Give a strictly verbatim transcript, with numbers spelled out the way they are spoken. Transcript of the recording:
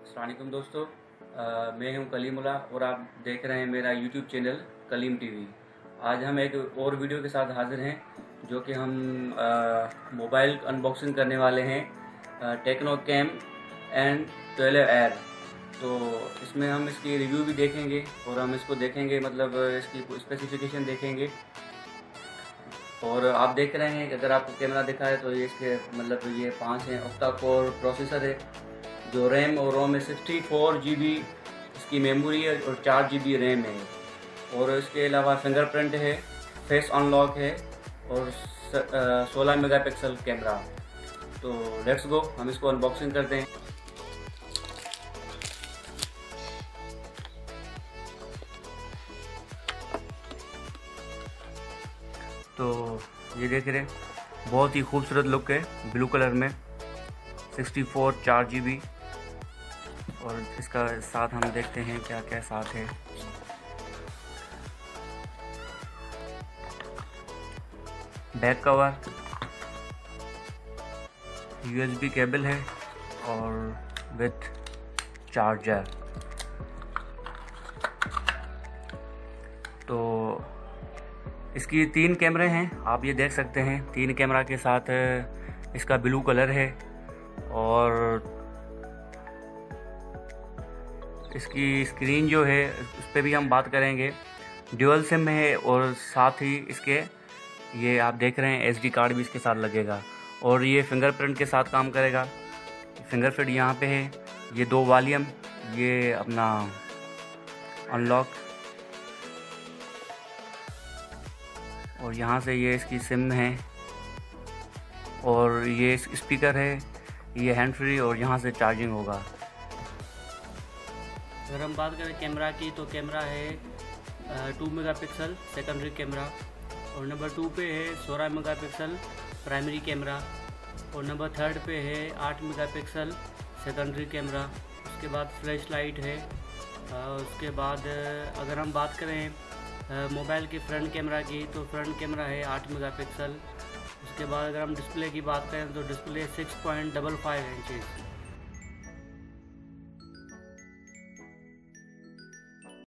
अस्सलाम वालेकुम दोस्तों, अ, मैं हूं कलीमुल्लाह और आप देख रहे हैं मेरा यूट्यूब चैनल कलीम टीवी। आज हम एक और वीडियो के साथ हाजिर हैं जो कि हम अ, मोबाइल अनबॉक्सिंग करने वाले हैं Tecno Camon twelve Air. तो इसमें हम इसकी रिव्यू भी देखेंगे और हम इसको देखेंगे, मतलब इसकी स्पेसिफिकेशन देखेंगे। और आप देख रहे हैं कि अगर आपको कैमरा दिखा है तो ये इसके मतलब ये पाँच है ऑक्टा कोर प्रोसेसर है, जो रैम और रोम में सिक्सटी फोर जी बी इसकी मेमोरी है और चार जी बी रैम है। और इसके अलावा फिंगरप्रिंट है, फेस अनलॉक है और सोलह मेगापिक्सल कैमरा। तो लेट्स गो, हम इसको अनबॉक्सिंग करते हैं। तो ये देख रहे हैं, बहुत ही खूबसूरत लुक है, ब्लू कलर में, सिक्सटी फोर चार जी बी। और इसका साथ हम देखते हैं क्या क्या साथ है। बैक कवर, यूएसबी केबल है और विथ चार्जर। तो इसकी तीन कैमरे हैं, आप ये देख सकते हैं। तीन कैमरा के साथ इसका ब्लू कलर है और इसकी स्क्रीन जो है उस पर भी हम बात करेंगे। ड्यूअल सिम है और साथ ही इसके ये आप देख रहे हैं एसडी कार्ड भी इसके साथ लगेगा और ये फिंगरप्रिंट के साथ काम करेगा। फिंगरप्रिंट यहाँ पे है, ये दो वॉल्यूम, ये अपना अनलॉक और यहाँ से ये इसकी सिम है और ये स्पीकर है, ये हैंड फ्री और यहाँ से चार्जिंग होगा। अगर हम बात करें कैमरा की तो कैमरा है टू मेगापिक्सल सेकेंडरी कैमरा और नंबर टू पे है सोलह मेगापिक्सल प्राइमरी कैमरा और नंबर थर्ड पे है आठ मेगापिक्सल सेकेंडरी कैमरा। उसके बाद फ्लैश लाइट है। उसके बाद अगर हम बात करें मोबाइल के फ्रंट कैमरा की तो फ्रंट कैमरा है आठ मेगापिक्सल। उसके बाद अगर हम डिस्प्ले की बात करें तो display six point double five inches